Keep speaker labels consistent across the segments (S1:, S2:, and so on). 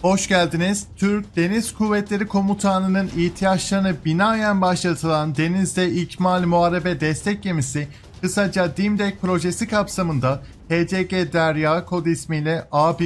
S1: Hoş geldiniz. Türk Deniz Kuvvetleri Komutanı'nın ihtiyaçlarına binaen başlatılan denizde ikmal muharebe destek gemisi, kısaca DİMDEK projesi kapsamında TCG Derya kod ismiyle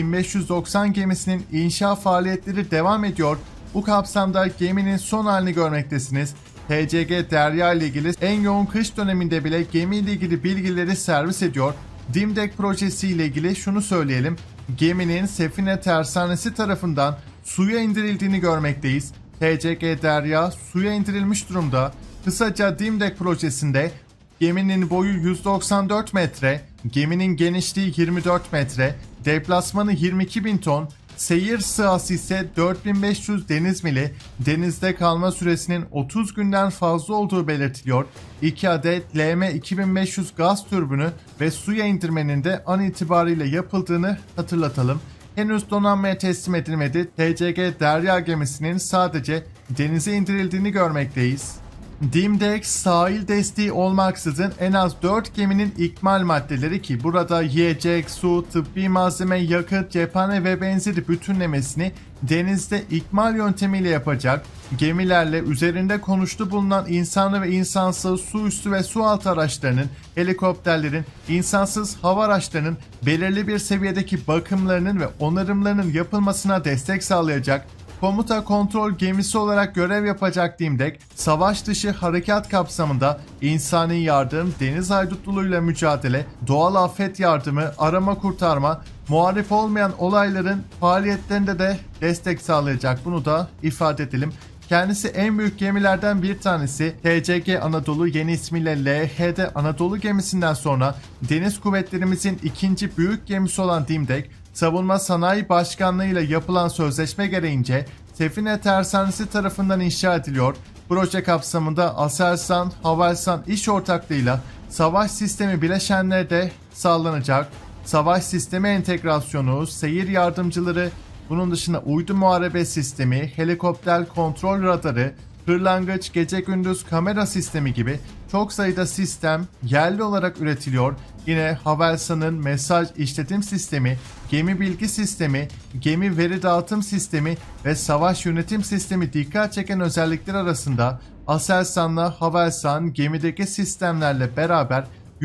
S1: A1590 gemisinin inşa faaliyetleri devam ediyor. Bu kapsamda geminin son halini görmektesiniz. TCG Derya ile ilgili en yoğun kış döneminde bile gemiyle ilgili bilgileri servis ediyor. DİMDEK projesi ile ilgili şunu söyleyelim. Geminin Sefine Tersanesi tarafından suya indirildiğini görmekteyiz. TCG Derya suya indirilmiş durumda. Kısaca DİMDEK projesinde geminin boyu 194 metre, geminin genişliği 24 metre, deplasmanı 22.000 ton, seyir sahası ise 4500 deniz mili, denizde kalma süresinin 30 günden fazla olduğu belirtiliyor. 2 adet LM2500 gaz türbünü ve suya indirmenin de an itibariyle yapıldığını hatırlatalım. Henüz donanmaya teslim edilmedi. TCG Derya gemisinin sadece denize indirildiğini görmekteyiz. DİMDEK sahil desteği olmaksızın en az 4 geminin ikmal maddeleri, ki burada yiyecek, su, tıbbi malzeme, yakıt, cephane ve benzeri bütünlemesini denizde ikmal yöntemiyle yapacak. Gemilerle üzerinde konuştu bulunan insanlı ve insansız su üstü ve su altı araçlarının, helikopterlerin, insansız hava araçlarının belirli bir seviyedeki bakımlarının ve onarımlarının yapılmasına destek sağlayacak. Komuta kontrol gemisi olarak görev yapacak DİMDEK, savaş dışı harekat kapsamında insani yardım, deniz haydutluluğuyla mücadele, doğal afet yardımı, arama kurtarma, muharip olmayan olayların faaliyetlerinde de destek sağlayacak. Bunu da ifade edelim. Kendisi en büyük gemilerden bir tanesi. TCG Anadolu, yeni ismiyle LHD Anadolu gemisinden sonra deniz kuvvetlerimizin ikinci büyük gemisi olan DİMDEK, Savunma Sanayi Başkanlığı ile yapılan sözleşme gereğince Sefine Tersanesi tarafından inşa ediliyor. Proje kapsamında Aselsan, Havelsan iş ortaklığıyla savaş sistemi bileşenleri de sağlanacak. Savaş sistemi entegrasyonu, seyir yardımcıları, bunun dışında uydu muharebe sistemi, helikopter kontrol radarı, kırlangıç, gece gündüz kamera sistemi gibi çok sayıda sistem yerli olarak üretiliyor. Yine Havelsan'ın mesaj işletim sistemi, gemi bilgi sistemi, gemi veri dağıtım sistemi ve savaş yönetim sistemi dikkat çeken özellikler arasında. Aselsan'la Havelsan gemideki sistemlerle beraber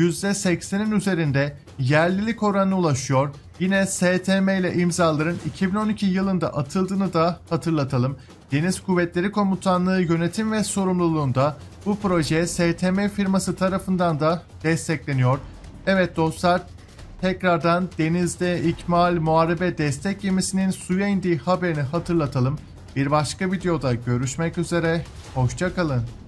S1: %80'in üzerinde yerlilik oranına ulaşıyor. Yine STM ile imzaların 2012 yılında atıldığını da hatırlatalım. Deniz Kuvvetleri Komutanlığı yönetim ve sorumluluğunda bu proje STM firması tarafından da destekleniyor. Evet dostlar, tekrardan denizde ikmal muharebe destek gemisinin suya indiği haberini hatırlatalım. Bir başka videoda görüşmek üzere, hoşça kalın.